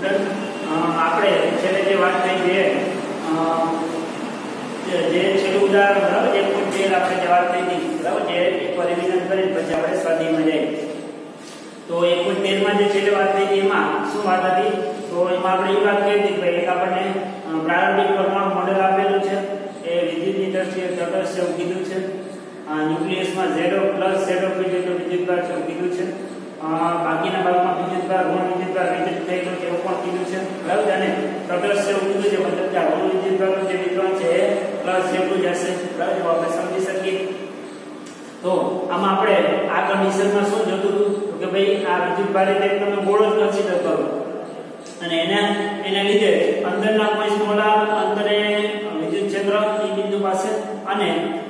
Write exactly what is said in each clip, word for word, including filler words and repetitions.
આપણે છેલ્લે જે વાત થઈ છે જે છેલ્લું ઉદાહરણ બરાબર એક પોઈન્ટ તેર આપણે જે વાત થઈ હતી બરાબર જે એકવાર રિવિઝન કરી પછી આપણે સ્વાધ્યાયમાં જઈએ તો એક પોઈન્ટ તેર માં જે છેલ્લે વાત થઈ હતી એમાં શું વાત હતી તો એમાં આપણે એ વાત કરી હતી કે એક આપણને પ્રારંભિક પરમાણુ મોડેલ આપેલું છે એ વિદ્યુતની દ્રષ્ટિએ તટસ્થ એવું કીધું છે ન્યુક્લિયસમાં ઝેડો પ્લસ ઝેડો પી જેટલું વિદ્યુતભાર છે એવું કીધું છે બાકીના ભાગમાં વિદ્યુતભાર ઋણ વિદ્યુતભાર વિદ્યુત થયેલો છે એવું પણ કીધું છે બરાબર અને તટસ્થ એવું કીધું છે મતલબ કે ઋણ વિદ્યુતભારનું જે વિતરણ છે એ પ્લસ જેટલું જ હશે બરાબર આપણે સમજી શકીએ તો આમાં આપણે આ કન્ડિશનમાં શું જોતું હતું કે ભાઈ આ વિદ્યુતભાર એટલે તમે ગોળો જ કન્સિડર કરો અને એના એના લીધે અંદરના કોઈ સ્મોલાર અંતરે વિદ્યુત ક્ષેત્ર એ બિંદુ પાસે અને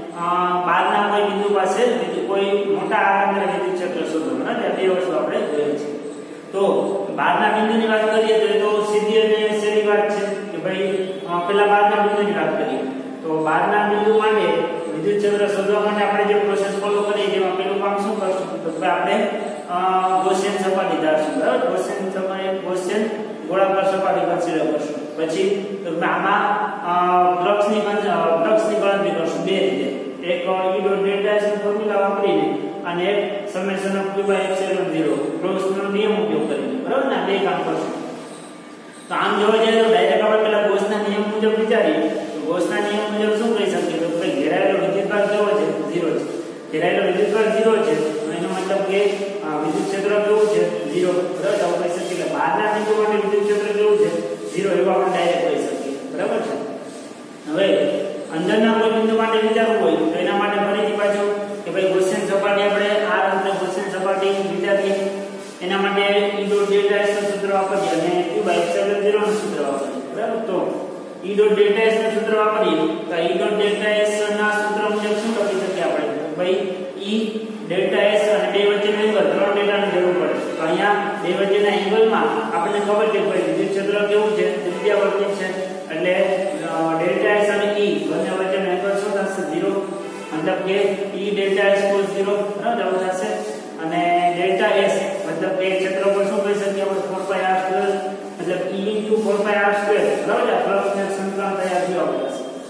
બહારના કોઈ બિંદુ પાસે કોઈ મોટા આકારના વિદ્યુત ક્ષેત્ર શોધો બરાબર બે વસ્તુ આપણે જોઈએ છે તો બહારના બિંદુની વાત કરીએ તો એ તો સીધી અને સહેલી વાત છે કે ભાઈ પેલા બહારના બિંદુની વાત કરીએ તો બહારના બિંદુ માટે વિદ્યુત ક્ષેત્ર શોધવા માટે આપણે જે પ્રોસેસ ફોલો કરીએ જેમાં પેલું કામ શું કરશું તો આપણે ગૌસિયન સપાટી ધારશું બરાબર ગૌસિયન સપાટી ગૌસિયન ગોળાકાર સપાટી કન્સિડર કરશું પછી આમાં ફ્લક્સની ફ્લક્સની ગણતરી કરશું બે રીતે એક E ડોટ ડેલ્ટા S નું ફોર્મ્યુલા વાપરીને અને એક summation of q by epsilon zero ગૌસનો નિયમ ઉપયોગ કરીને બરાબર ને બે કામ કરશું તો આમ જોવા જઈએ તો ડાયરેક્ટ આપણે પેલા ગૌસના નિયમ મુજબ વિચારીએ તો ગૌસના નિયમ મુજબ શું કહી શકીએ તો ભાઈ ઘેરાયેલો વિદ્યુતભાર કેવો છે ઝીરો છે ઘેરાયેલો વિદ્યુતભાર ઝીરો છે તો એનો મતલબ કે વિદ્યુત ક્ષેત્ર કેવું છે ઝીરો બરાબર તો કહી શકીએ કે બહારના બિંદુ માટે વિદ્યુત ક્ષેત્ર કેવું છે ઝીરો એવું આપણે ડાયરેક્ટ કહી શકીએ બરાબર છે હવે અંદરના કોઈ બિંદુ માટે વિચારવું હોય તો એના માટે ફરીથી પાછું કે ભાઈ ગૌસિયન સપાટી આપણે આ અંતરે ગૌસિયન સપાટી વિચારીએ એના માટે E ડોટ ડેલ્ટા S નું સૂત્ર વાપરીએ અને q બાય એપ્સિલોન ઝીરો નું સૂત્ર વાપરીએ બરાબર તો E ડોટ ડેલ્ટા S નું સૂત્ર વાપરીએ તો E ડોટ ડેલ્ટા S ના સૂત્ર મુજબ શું લખી શકીએ આપણે ભાઈ E ડેલ્ટા S અને બે વચ્ચેનો એંગલ ત્રણ ડેલ્ટાની જરૂર પડે તો અહીંયા બે વચ્ચેના એંગલમાં આપણને ખબર છે કે વિદ્યુત ક્ષેત્ર કેવું છે ત્રિજ્યાવર્તી છે એટલે ડેલ્ટા S અને E બંને વચ્ચેનો એંગલ શું થશે ઝીરો મતલબ કે E delta S cos zero બરાબર આવું થશે અને ડેલ્ટા S મતલબ કે ક્ષેત્રફળ શું કહી શકીએ આપણે four pi r સ્ક્વેર મતલબ E into four pi r square બરાબર આ ફ્લક્સનું સમીકરણ તૈયાર થયું આપણે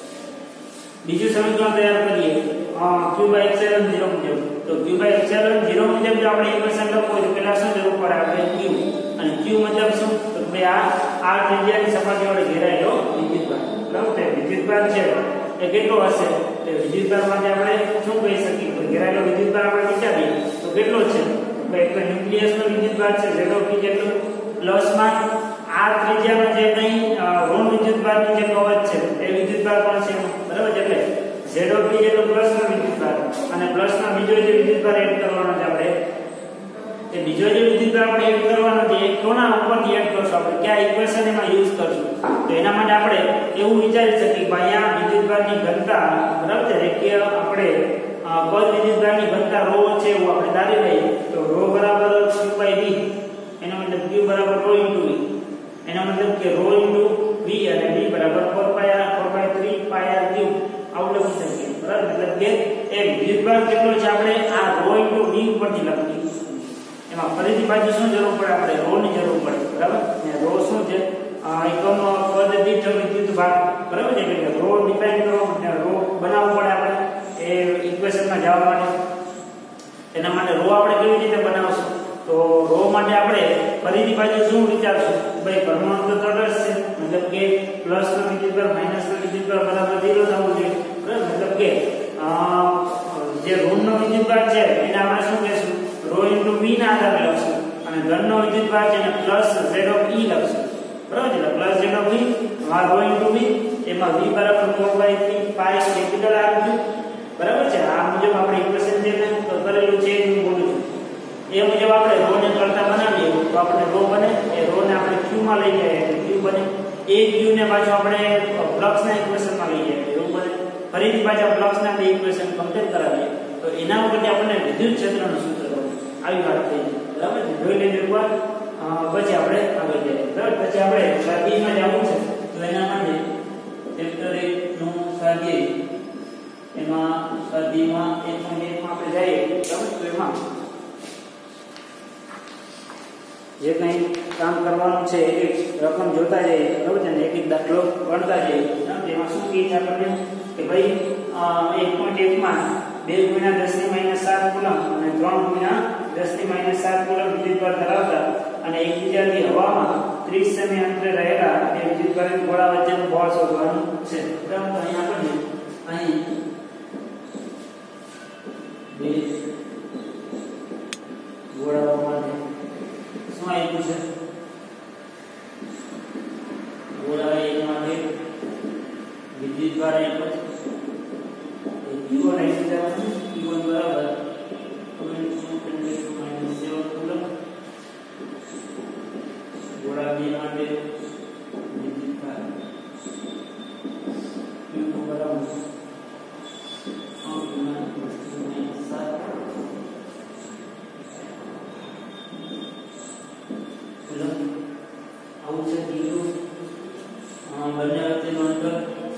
બીજું સમીકરણ તૈયાર કરીએ q બાય એપ્સિલોન ઝીરો મુજબ તો q બાય એપ્સિલોન ઝીરો મુજબ જો આપણે ઇક્વેશન લખવું હોય તો પહેલા શું જરૂર પડે આપણે q અને q મતલબ શું તો ભાઈ આ આ ત્રિજ્યાની સપાટી વડે ઘેરાયેલો વિદ્યુતભાર બરાબર છે વિદ્યુતભાર છે એ કેટલો હશે તો વિદ્યુતભાર માટે આપણે શું કહી શકીએ તો ઘેરાયેલો વિદ્યુતભાર આપણે વિચારીએ તો કેટલો છે ભાઈ એક ન્યુક્લિયસનો વિદ્યુતભાર છે ઝેડો p જેટલો પ્લસમાં આ ત્રિજ્યાનો જે કઈ ઋણ વિદ્યુતભારની જે કવચ છે એ વિદ્યુતભાર પણ છે બરાબર છે એટલે ઝેડો p જેટલો પ્લસનો વિદ્યુતભાર અને પ્લસમાં બીજો જે વિદ્યુતભાર એડ કરવાનો છે આપણે એ બીજો જે વિદ્યુતભાર આપણે એડ કરવાનો છે એ કોના ઉપરથી એડ કરશું આપણે કયા ઇક્વેશન એમાં યુઝ કરશું તો એના માટે આપણે એવું વિચારી શકીએ કે અહીંયા વિદ્યુતભારની ઘનતા બરાબર છે રેખીય આપણે પદ વિદ્યુતભારની ઘનતા ρ છે એવું આપણે ધારી લઈએ તો ρ બરાબર q બાય v એનો મતલબ q બરાબર ρ * v એનો મતલબ કે ρ * v અને v બરાબર four pi r four by three pi r cube આવું લખી શકીએ બરાબર મતલબ કે એક વિદ્યુતભાર કેટલો છે આપણે આ ρ * v ઉપરથી લખીએ એમાં ફરીથી પાછું શું જરૂર પડે આપણે ρ ની જરૂર પડે બરાબર ને ρ શું છે એકમ પદ દીઠ વિદ્યુતભાર બરાબર છે એટલે ρ ડિફાઇન કરવો પડે ρ બનાવવું પડે આપણે એ ઇક્વેશનમાં જવા માટે એના માટે ρ આપણે કેવી રીતે બનાવશું તો ρ માટે આપણે ફરીથી પાછું શું વિચારશું ભાઈ પરમાણુ તો તટસ્થ છે મતલબ કે પ્લસ નો વિદ્યુતભાર માઈનસ નો વિદ્યુતભાર બરાબર ઝીરો થવું જોઈએ બરાબર મતલબ કે જે ઋણનો વિદ્યુતભાર છે એને આપણે શું કહેશું ρ * v ના આધારે લખશું અને ધનનો વિદ્યુતભાર છે એને પ્લસ z ઓફ e લખશું બરાબર છે પ્લસ z ઓફ e આ ρ * v એમાં v બરાબર four by three pi capital r cube બરાબર છે આ મુજબ આપણે ઇક્વેશન જે કરેલું છે એ બોલું છું એ મુજબ આપણે ρ ને કરતા બનાવીએ તો આપણે ρ બને એ ρ ને આપણે q માં લઈ જઈએ તો q બને એ q ને પાછું આપણે ફ્લક્સ ના ઇક્વેશન માં લઈ જઈએ એવું બને ફરીથી પાછા ફ્લક્સ ના બે ઇક્વેશન કમ્પેર કરાવીએ તો એના ઉપરથી આપણને વિદ્યુત ક્ષેત્રનું સૂત્ર આવી વાત થઈ બરાબર જોઈ લેજો એકવાર પછી આપણે આગળ જઈએ બરાબર પછી આપણે સ્વાધ્યાયમાં જવું છે તો એના માટે ચેપ્ટર એક નું સ્વાધ્યાય એમાં સ્વાધ્યાયમાં એક પોઈન્ટ એક માં આપણે જઈએ બરાબર તો એમાં જે કંઈ કામ કરવાનું છે, એક રકમ જોતા જઈએ બરાબર છે ને, એક એક દાખલો ગણતા જઈએ. તેમાં શું કહે છે આપણને કે ભાઈ એક પોઈન્ટ એક માં બે ગુણ્યા દસ ની માઇનસ સાત કુલમ અને ત્રણ ગુણ્યા દસ ની માઇનસ સાત કુલમ વિદ્યુતભાર ધરાવતા અને એકબીજાથી હવામાં ત્રીસ સેમી અંતરે રહેલા બે વિદ્યુતભાર ગોળા વચ્ચેનું બળ શોધવાનું છે. બરાબર, તો અહીં આપણને અહીં બે ગોળાઓ માટે શું આપ્યું છે? ગોળા એક માટે વિદ્યુતભાર આપ્યો છે Q one આપ્યું છે. Q one બરાબર માઇનસ સેવન કુલમ. ગોળા બે માટે વિદ્યુતભાર Q two બરાબર આવું છે. બીજું બંને વચ્ચેનું અંતર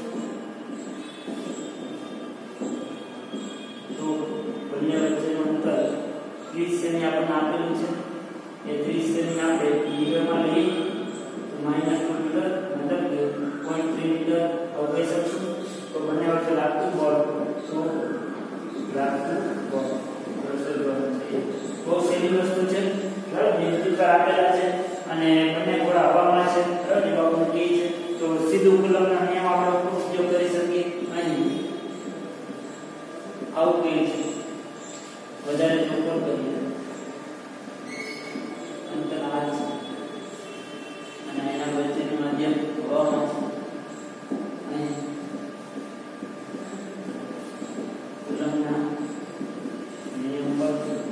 તો બંને વચ્ચેનું અંતર ત્રીસ સેમી આપણને આપેલું છે. એ ત્રીસ સેમી આપણે મીટરમાં લઈએ તો માઇનસ ટુ મીટર મતલબ કે પોઈન્ટ થ્રી મીટર આવું કહી શકશું. તો બંને વચ્ચે લાગતું બળ તો લાગતું બળ બહુ સહેલી વસ્તુ છે. બરાબર, વિદ્યુતભાર આપેલા છે અને બંને ગોળા હવામાં છે. બરાબર, બાબત કે છે તો સીધું કુલમના નિયમ આપણે ઉપયોગ કરી શકીએ. અહીં આવું કે છે વધારે ચોખ્ખો કરીએ અંતર આ છે અને એના વચ્ચેનું માધ્યમ હવામાં છે. અહીં કુલમના નિયમ પર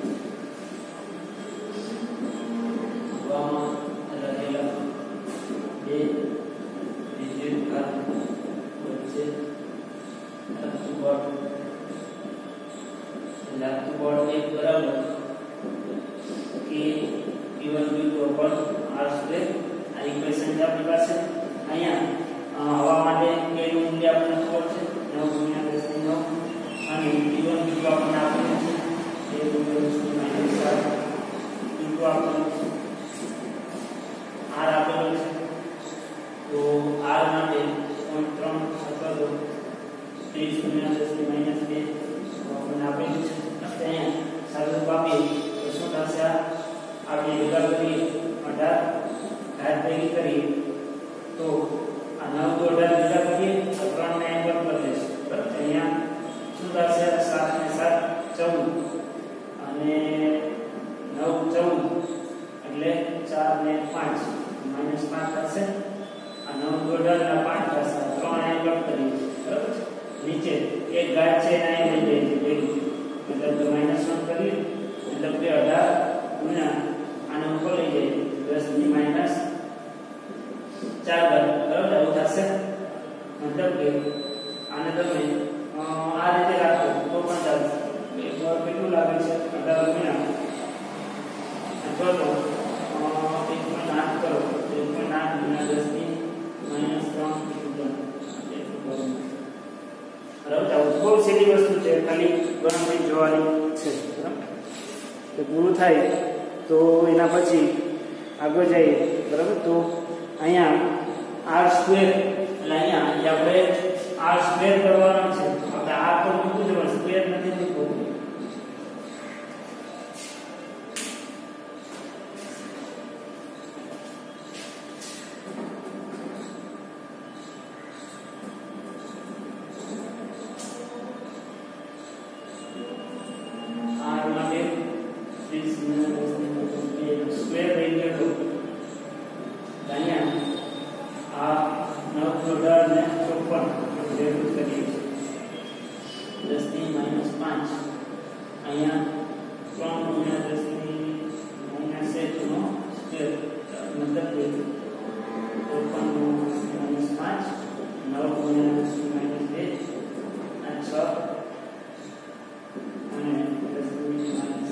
હવામાં રહેલા બે વિદ્યુતભાર વચ્ચે લાગતું બળ લાગતું બળ એક બરાબર કે P one Q two upon R square. આ ઇક્વેશન છે આપણી પાસે. અહીંયા હવા માટે k નું મૂલ્ય આપણને ખબર છે નવ ગુણ્યા દસ ની નવ અને P one Q two આપણને આપેલું છે એક ગુણ્યા દસ ની માઇનસ સાત Q two આપેલું છે, R આપેલું છે. તો R માટે પોઈન્ટ ત્રણ અથવા તો ત્રીસ ગુણ્યા દસ ની માઇનસ બે આપણને આપેલું છે. અહીંયા સાદું આપીએ તો શું થશે? આપણે ભેગા કરીએ અઢાર ઘાત ભેગી કરીએ તો આ નવ તો અઢાર ભેગા કરીએ તો ત્રણ ને એમ કરી દઈશું. બરાબર, અહીંયા શું થશે? સાત ને સાત ચૌદ અને નવ ચૌદ એટલે ચાર ને પાંચ માઇનસ પાંચ થશે. આ નવ તો અઢાર ના પાંચ થશે. ત્રણ એમ કટ કરીએ. બરાબર, નીચે એક ઘાત છે એને અહીં લઈ જઈએ ભેગું मतलब तो माइनस वन करिए मतलब कि अठारह गुना आने ऊपर ले जाइए दस की माइनस चार बराबर आउट થશે. मतलब कि आने તમે આ રીતે રાખો તો પણ ચાલશે. એક વાર કેટલું લાગે છે? અઢાર ગુણ્યા અથવા તો એક પોઈન્ટ આઠ કરો એક પોઈન્ટ આઠ ગુણ્યા દસ ની માઇનસ ત્રણ બરાબર. બહુ સીધી વસ્તુ છે, ખાલી ગણતરી જોવાની છે. બરાબર, તો પૂરું થાય તો એના પછી આગળ જઈએ. બરાબર, તો અહીંયા આર સ્ક્વેર એટલે અહીંયા આપણે આર સ્ક્વેર કરવાનો છે. આપણે આર તો મૂકવું છે પણ સ્ક્વેર નથી મૂકવું. સ્ક્વેર રહી ગયો તો અહીંયા આ નવ અઢાર ને ચોપન જેટલું કરીએ દસ ની માઇનસ પાંચ અહીંયા ત્રણ ગુણ્યા દસ ની માઇનસ એક નો સ્ક્વેર મતલબ ચોપન માઇનસ પાંચ નવ ગુણ્યા દસ ની માઇનસ બે આ છ અને દસ ની માઇનસ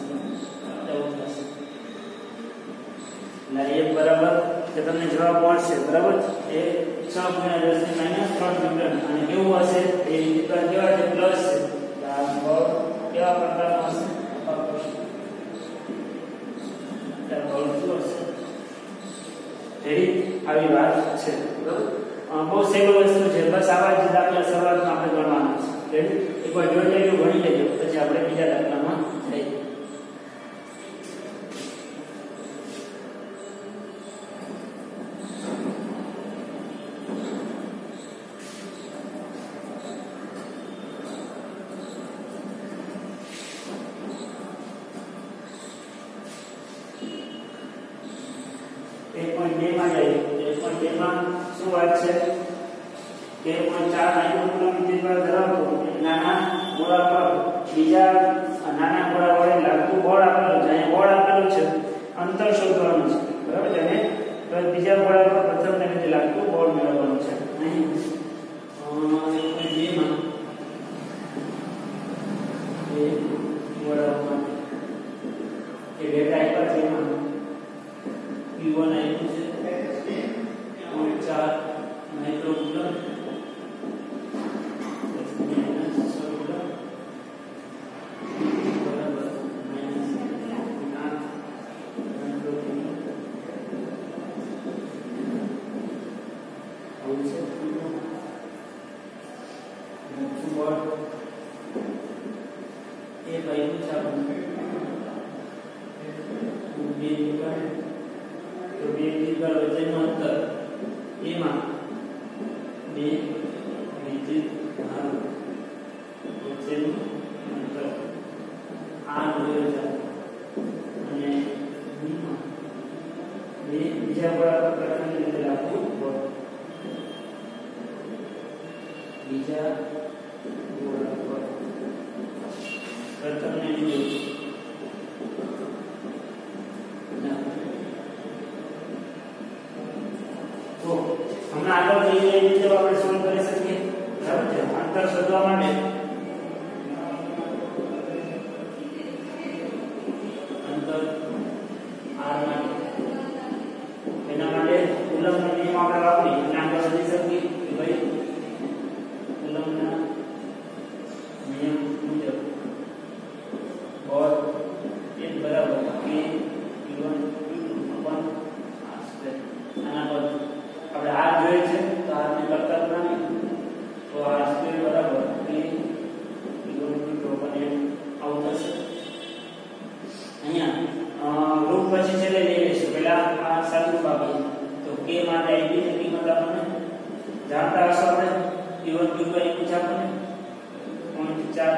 એક બરાબર કે તમને જવાબ મળશે. બરાબર, એ છ ગુણ્યા દસ ની માઇનસ ત્રણ મીટર અને કેવું હશે? એ વિદ્યુતભાર કેવા છે? પ્લસ છે. આ બળ કેવા પ્રકારનો હશે? બળ શું હશે? રેડી આવી વાત છે બરાબર બહુ સેલો વસ્તુ છે બસ આવા જ દાખલા શરૂઆતમાં આપણે ગણવાના છે રેડી એકવાર જોઈ લેજો ગણી લેજો પછી આપણે બીજા દાખલામાં જઈએ એક પોઈન્ટ બે માં જઈએ એક પોઈન્ટ બે માં શું વાત છે કે એક પોઈન્ટ ચાર માઇક્રોકુલમ વિદ્યુતભાર ધરાવતો નાના ગોળા પર બીજા નાના ગોળા વડે લાગતું બળ આપેલું છે અહીં બળ આપેલું છે અંતર શોધવાનું છે બરાબર છે અને બીજા ગોળા પર પ્રથમ તરીકે લાગતું બળ મેળવવાનું છે અહીં એક પોઈન્ટ બે માં એ ગોળા એ ડેટા આપ્યા છે એમાં Q one આપ્યું છે પોઈન્ટ ચાર માઇક્રોકુલમ હમણાં આગળ જઈ એ રીતે આપણે સોલ્વ કરી શકીએ બરાબર છે અંતર શોધવા માટે અંતર r માટે એના માટે કુલમનો નિયમ આપણે વાપરી અને આગળ વધી શકીએ કે ભાઈ કુલમના નિયમ મુજબ બળ એ બરાબર k q one q two upon r square આના પર આપણે r જોઈએ છે તો r ને કરતા બનાવી તો r સ્ક્વેર બરાબર k q one q two upon m આવું થશે અહીંયા રૂપ પછી છેલ્લે લઈ લઈશું પહેલા આ સાદું બાકી તો k માટે ib ની કિંમત આપણને જાણતા હશો આપણે q one q two અહીં પૂછા આપણને પોઈન્ટ ચાર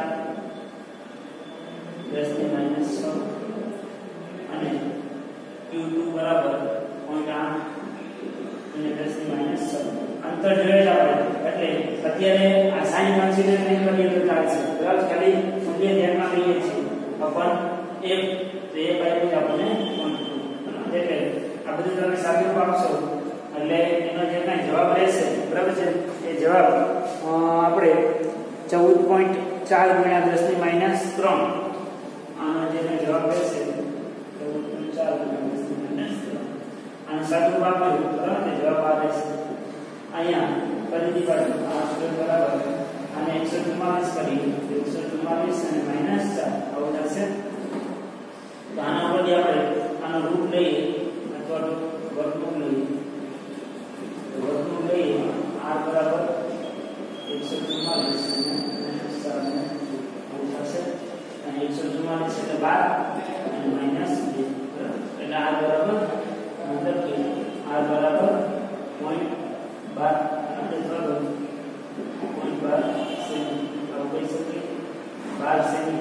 દસ ની માઈનસ છ અને q two બરાબર પોઈન્ટ આઠ અને દસ ની માઈનસ છ અંતર જોઈએ આપણે એટલે અત્યારે આ સાઈન કન્સિડર નહીં કરીએ તો ચાલશે બરાબર ખાલી મૂલ્ય ધ્યાનમાં લઈએ છીએ અપન એક તો એક આપ્યું આપણને પોઈન્ટ ટુ એટલે આ બધું તમે સાચું આપશો એટલે એનો જે કાંઈ જવાબ રહેશે બરાબર છે એ જવાબ આપણે ચૌદ પોઈન્ટ ચાર ગુણ્યા દસ ની માઈનસ ત્રણ આનો જે કાંઈ જવાબ રહેશે ચૌદ પોઈન્ટ ચાર ગુણ્યા દસ ની માઈનસ ત્રણ આનો સાચું વાપર્યું બરાબર જવાબ આવે છે અહીંયા ફરીથી બાજુ r સ્ક્વેર બરાબર અને એકસો ચુમ્માલીસ કરી એકસો ચુમ્માલીસ અને માઈનસ ચાર આવું થશે તો આના પરથી આપણે આનો રૂટ લઈએ અથવા વર્ગમૂળ લઈએ વર્ગમૂળ લઈએ r બરાબર એકસો ચુમ્માલીસ અને માઈનસ ચાર આવું થશે અને એકસો ચુમ્માલીસ એટલે બાર અને માઈનસ બે એટલે r બરાબર मतलब कि r बराबर पॉइंट बार એટલે બરાબર पॉइंट बार સેમી આવું કહી શકીએ બાર સેમી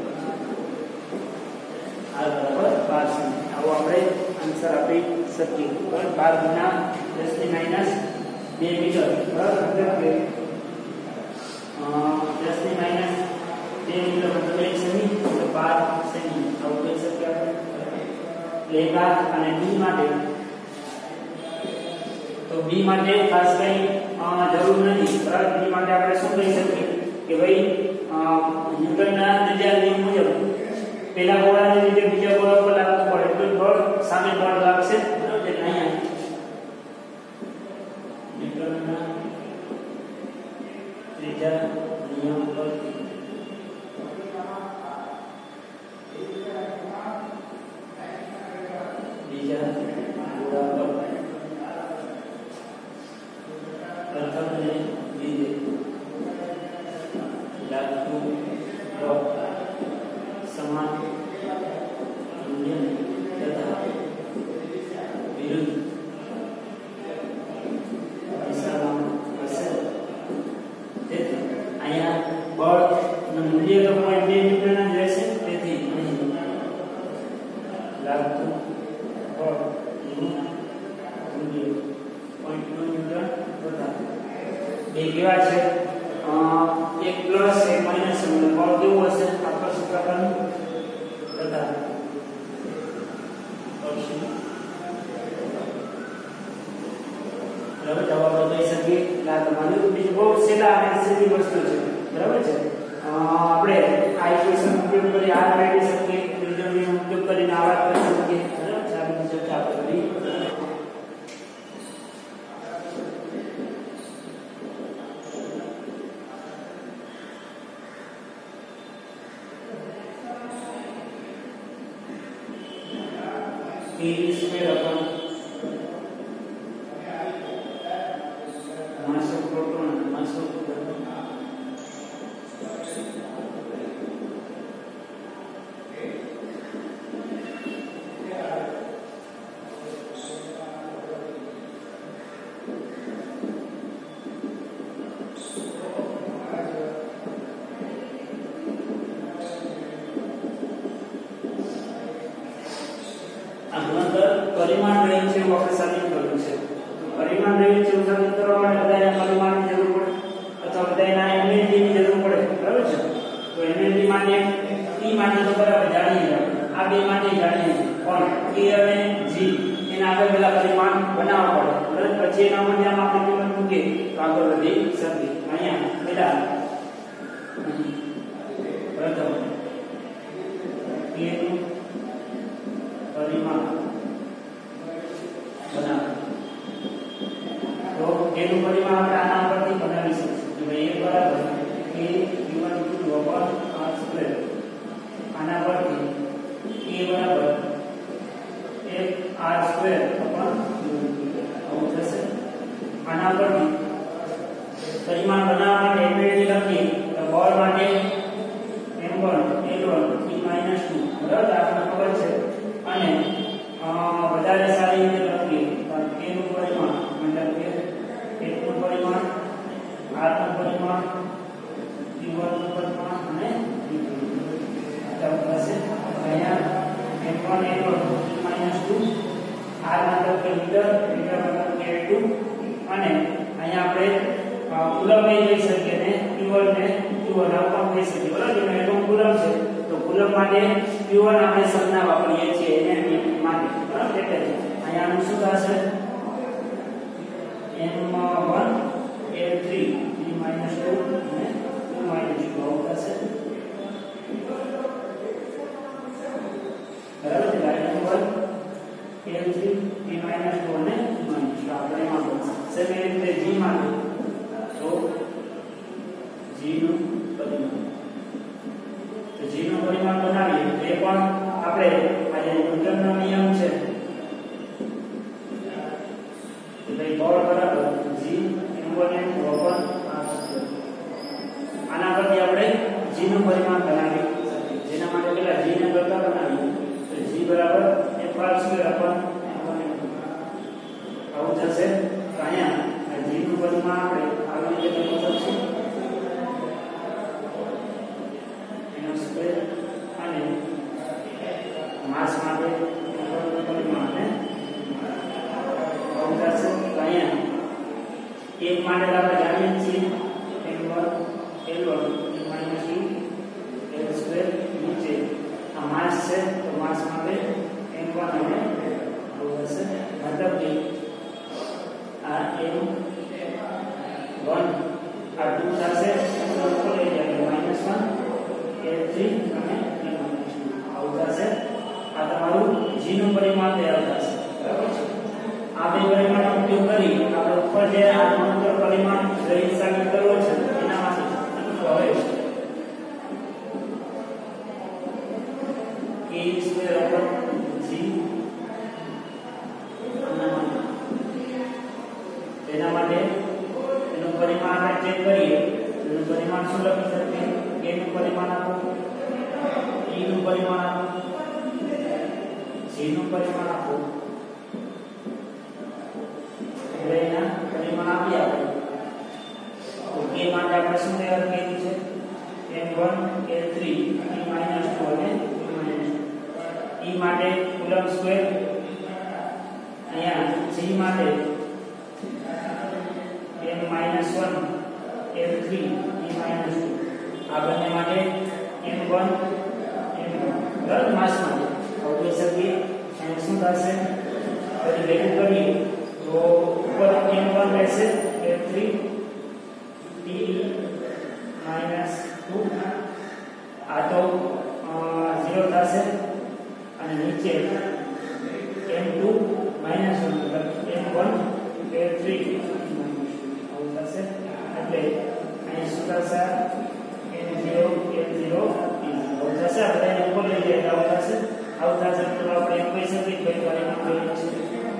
r બરાબર બાર સેમી આવો આપણે આન્સર આપી શકીએ બરાબર બાર ગુણ્યા દસ ની માઈનસ બે મીટર બરાબર એટલે કે દસ ની માઈનસ બે મીટર મતલબ એક સેમી તો બાર સેમી આવું કહી શકીએ આપણે લેખા અને b માટે તો b માટે ખાસ કઈ જરૂર નથી બરાબર b માટે આપણે શું કહી શકીએ કે ભાઈ ન્યૂટનના ત્રીજા નિયમ મુજબ પહેલા ગોળાને લીધે બીજા ગોળા પર લાગતું બળ એટલું બળ સામે બળ લાગશે બરાબર એટલે અહીંયા ન્યૂટનના ત્રીજા નિયમ પર બીજા ગોળા પર પ્રથમને લીધે લાગતું બળ સમાન મૂલ્ય તથા વિરુદ્ધ દિશામાં હશે. તેથી અહીંયા બળનું મૂલ્ય તો પોઈન્ટ બે ન્યૂટન જ રહેશે. તેથી અહીં લાગતું બળનું મૂલ્ય પોઈન્ટ બે ન્યૂટન તથા બે કેવા છે? એક પ્લસ એક માઈનસ એટલે બળ કેવું હશે? આકર્ષક પ્રકારનું તથા બરાબર જવાબ કહી શકીએ. આ તમારું બીજું બહુ સેલા અને સીધી વસ્તુ છે. બરાબર છે. આપણે આ ઇક્વેશન ઉપયોગ કરી આ મેળવી શકીએ, ત્રીજો નિયમ ઉપયોગ કરીને આ વાત કરી શકીએ. બરાબર છે. આ બધી ચર્ચા આપણે કરી. E square upon mass of proton mass of proton પરિમાણ રહ્યું છે એવું આપણે સાબિત કરવું છે. પરિમાણ રહ્યું છે એવું સાબિત કરવા માટે બધાના પરિમાણની જરૂર પડે અથવા બધાના એમએલડી ની જરૂર પડે. બરાબર છે. તો એમએલડી માટે ઈ માટે તો બરાબર જાણીએ, આ બે માટે જાણીએ પણ કે અને જી એના આગળ પેલા પરિમાણ બનાવવા પડે. બરાબર. પછી એના માટે આમ આપણે કિંમત મૂકીએ તો આગળ વધી શકીએ. અહીંયા પેલા પ્રથમ કે નું પરિમાણ એનું પરિમાણ આપણે આના પરથી બનાવી શકીએ. ભાઈ a બરાબર a given to over r square. આના પરથી a બરાબર એક r square upon આવું થશે. આના પરથી પરિમાણ બનાવવા માટે એમએલડી લખીએ તો બળ માટે m one l one e minus two. બરાબર આપણને ખબર છે. અને વધારે સારી રીતે લખીએ તો a નું પરિમાણ મતલબ કે એક નું પરિમાણ r નું પરિમાણ e one નું પરિમાણ અને e two નું થશે. અહીંયા m one l one e minus two r મતલબ કે મીટર મીટર મતલબ કે two અને અહીંયા આપણે કુલમ લઈ જઈ શકીએ ને q one ને q one આવું કહી શકીએ. બરાબર. જેમાં એટમ કુલમ છે તો કુલમ માટે q one આપણે સંજ્ઞા વાપરીએ છીએ એને માટે. બરાબર. એટલે અહીંયા આનું શું થશે? m one l three e minus two અને two minus two આવું થશે. બરાબર. Line number l three e minus two અને two minus two આપણે એમાં બનશે. સેમ એ રીતે g માટે તો g નું પરિમાણ તો g નું પરિમાણ બનાવીએ એ પણ આપણે આ જે ન્યૂટનનો નિયમ છે એટલે બળ બરાબર g m one m two upon r square. આના પરથી આપણે g નું પરિમાણ બનાવી શકીએ. જેના માટે પેલા g ને કરતા બનાવીએ તો g બરાબર f r square upon m one m two આવું થશે. તો અહીંયા આ g નું પરિમાણ આપણે આવી રીતે લખી શકીએ એનો સ્ક્વેર અને માસ માટે પરિમાણ ને આવું થશે. તો અહીંયા એક માટે આપણે જાણીએ છીએ m one l one e minus two l square નીચે આ માસ છે તો માસ માટે m one અને આવું હશે. મતલબ કે આ m one આ two થશે તો ઉપર લઈ જાય minus one l three અને e minus two આવું થશે. આ તમારું g નું પરિમાણ તૈયાર થશે. બરાબર છે. આ બે પરિમાણનો ઉપયોગ કરી આપણે ઉપર જે આ ગુણોત્તર પરિમાણ રહિત સાબિત કરવો છે એનામાંથી હવે a square upon g એના માટે પરિમાણ આપણે ચેક કરીએ તો પરિમાણ શું લખી શકીએ a નું પરિમાણ આપો e નું પરિમાણ આપો c નું પરિમાણ આપો એટલે એના પરિમાણ આપી આપણે તો a માટે આપણે શું તૈયાર કર્યું છે m one l three e minus two અને e minus two e માટે કુલમ્બ સ્ક્વેર અહીંયા c માટે m minus one l three e minus two આ બંને માટે m one m બરાબર માસ માટે હવે સકી અને શું થશે ફરી વેલ્યુ કરીએ તો ઉપર m one રહેશે l three t minus two આ તો zero થશે અને નીચે m two minus one m one l three આવું થશે એટલે અહીં શું થશે m zero l zero આવું થશે આપણે એને ઉપર લઈ જઈએ આવું થશે આવું થશે તો આપણે એમ કહી શકીએ કે પરિમાણ કયું છે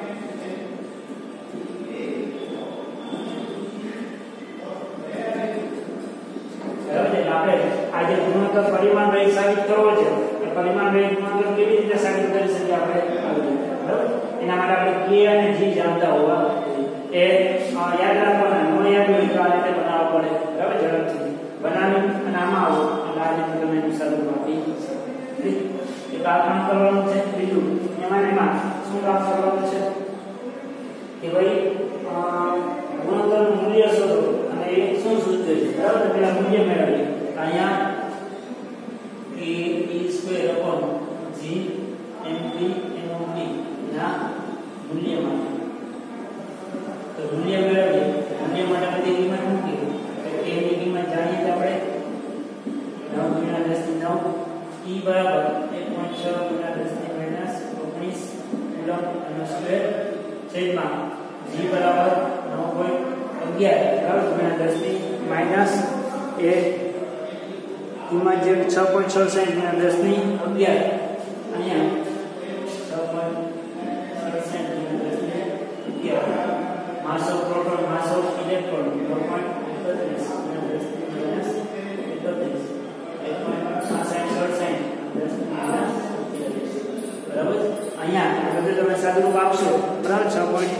આજે ગુણોત્તર પરિમાણ રહિત સાબિત કરવો છે એ પરિમાણ રહિત ગુણોત્તર કેવી રીતે સાબિત કરી શકીએ આપણે બરાબર એના માટે આપણે k અને g જાણતા હોવા એ યાદ રાખવાના નો યાદ હોય તો આ રીતે બનાવવા પડે બરાબર ઝડપથી બનાવી અને આમાં આવો એટલે આ રીતે તમે એનું સ્વરૂપ આપી શકો એક આ કામ કરવાનું છે બીજું એમાં એમાં શું કામ કરવાનું છે કે ભાઈ ગુણોત્તરનું મૂલ્ય શોધો અને એ શું સૂચવે છે બરાબર પેલા મૂલ્ય મેળવીએ અહીંયા a e square upon g mp mop ના મૂલ્ય માટે તો મૂલ્ય મેળવીએ મૂલ્ય માટે બધી કિંમત મૂકી તો a ની કિંમત જાણીએ તો આપણે નવ ગુણ્યા દસ ની નવ e બરાબર એક પોઈન્ટ છ ગુણ્યા દસ ની માઈનસ ઓગણીસ કુલમ્બ એનો સ્ક્વેર છેદમાં g બરાબર નવ પોઈન્ટ અગિયાર બરાબર ગુણ્યા દસ ની માઈનસ એ કિંમત જે છ પોઈન્ટ સડસઠ ગુણ્યા દસ ની અગિયાર અહીંયા છ પોઈન્ટ સડસઠ ગુણ્યા દસ ની અગિયાર mass of proton mass of electron નવ પોઈન્ટ એકત્રીસ ગુણ્યા દસ ની માઈનસ એકત્રીસ એક પોઈન્ટ સાસઠ સડસઠ દસ ની માઈનસ ત્રેવીસ બરાબર અહીંયા આ બધું તમે સાદુરૂપ આપશો બરાબર છ પોઈન્ટ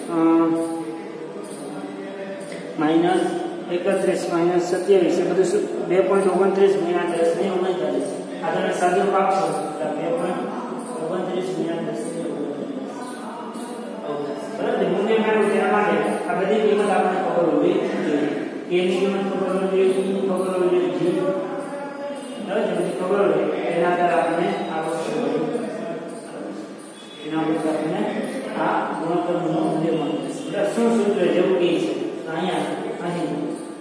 માઈનસ એકત્રીસ માઈનસ સત્યાવીસ એ બધું બે પોઈન્ટ ઓગણત્રીસ ગુણ્યા દસ ની ઓગણચાલીસ આ તમે સાદુરૂપ આપશો એટલે બે પોઈન્ટ ઓગણત્રીસ ગુણ્યા દસ ની બરાબર મૂલ્ય મેળવવું તેના માટે આ બધી કિંમત આપણે ખબર હોવી જોઈએ k ની કિંમત ખબર હોવી જોઈએ e ની ખબર હોવી જોઈએ g બરાબર જે બધી ખબર હોય એના આધારે આપણે આ વસ્તુ એના આધારે આપણે આ ગુણોત્તરનું મૂલ્ય મળે છે શું સૂત્ર જેવું કે છે અહીંયા અહીં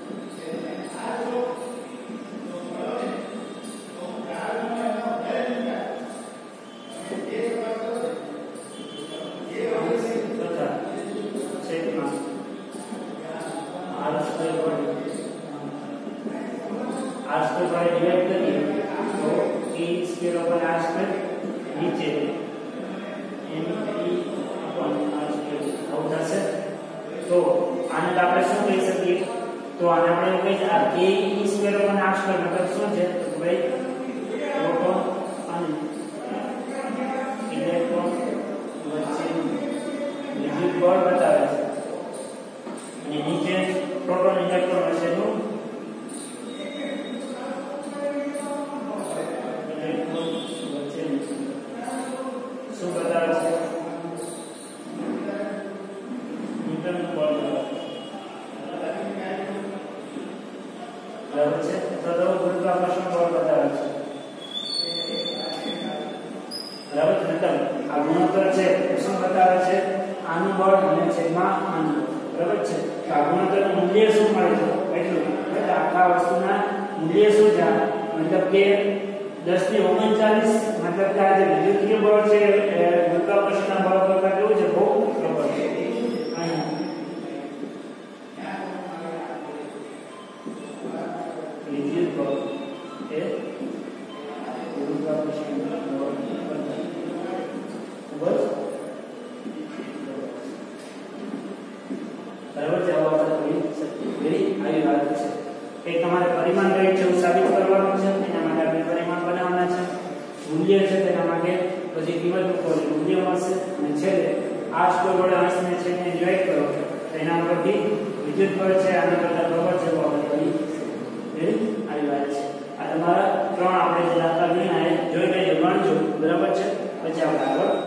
તો આને આપણે શું કહી શકીએ તો આને આપણે એવું કહીએ આ k e square over r square મતલબ શું છે તો ભાઈ પ્રોટોન અને ઇલેક્ટ્રોન વચ્ચેનું વિદ્યુત બળ બતાવે છે અને નીચે પ્રોટોન ઇલેક્ટ્રોન વચ્ચેનું ઇલેક્ટ્રોન વચ્ચેનું શું બતાવે છે બરાબર છે તો તો ગુરુત્વાકર્ષણ બળ બતાવે છે બરાબર છે મતલબ આ ગુણોત્તર છે શું બતાવે છે આનું બળ અને છેદમાં આનું બરાબર છે તો આ ગુણોત્તરનું મૂલ્ય શું મળે છે એટલું એટલે આખા વસ્તુના મૂલ્ય શું છે મતલબ કે દસ ની ઓગણચાલીસ મતલબ કે આ જે વિદ્યુતીય બળ છે ગુરુત્વાકર્ષણના બળ કરતા કેવું છે બહુ પ્રબળ છે અહીંયા વિદ્યુત બળ એ ગુરુત્વાકર્ષણના બળ કરતા ખૂબ જ બરાબર છે આવા આપણે કહી શકીએ રેડી આવી વાત છે કે તમારે પરિમાણ કઈ છે એવું સાબિત કરવાનું છે એના માટે આપણે પરિમાણ બનાવવાના છે મૂલ્ય છે તેના માટે પછી કિંમત મૂકો મૂલ્ય મળશે અને છેલ્લે આ સ્કોર વડે અંશને છે એને ડિવાઈડ કરો એના પરથી વિદ્યુત બળ છે આના કરતા બરાબર છે તો આપણે કરી રેડી આવી વાત છે આ તમારા ત્રણ આપણે જે દાખલા ગણ્યા એ જોઈ લેજો ગણજો બરાબર છે પછી આપણે આગળ